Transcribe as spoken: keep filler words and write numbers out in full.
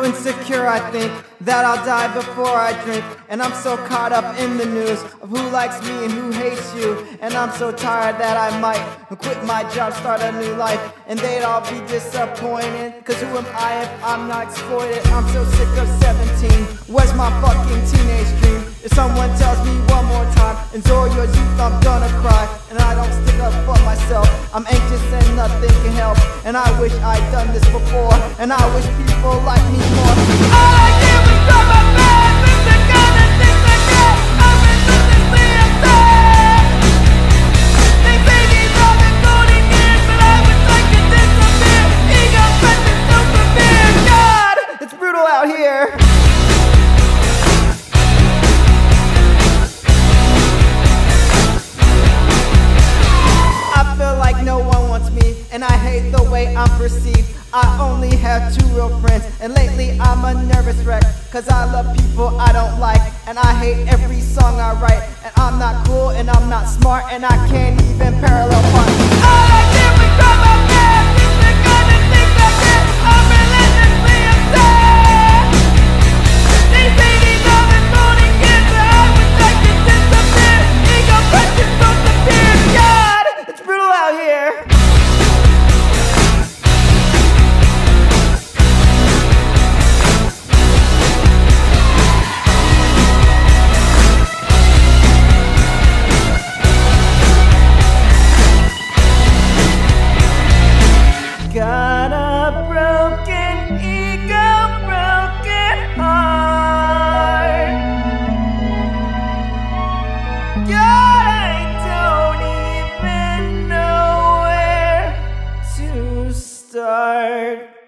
so insecure I think that I'll die before I drink. And I'm so caught up in the news of who likes me and who hates you. And I'm so tired that I might quit my job, start a new life, and they'd all be disappointed. Cause who am I if I'm not exploited? I'm so sick of seventeen. Where's my fucking teenage dream? If someone tells me one more time, enjoy your youth, I'm gonna cry. And I don't stick up for myself, I'm anxious and nothing can help. And I wish I'd done this before, and I wish people like me more. All I did was drop my bed, miss the gun and things like that. I'm relentlessly upset. They say these are the golden years, but I would like to disappear. Ego pressure, super fear. God, it's brutal out here. No one wants me, and I hate the way I'm perceived. I only have two real friends, and lately I'm a nervous wreck. Cause I love people I don't like, and I hate every song I write. And I'm not cool, and I'm not smart, and I can't even parallel park. All I did was drop my bed, miss the gun and things like that. I'm relentlessly upset. They say these are the golden years, but I would like to disappear. Ego pressure, don't disappear. God, it's brutal out here. Got a broken ego, broken heart. God, I don't even know where to start.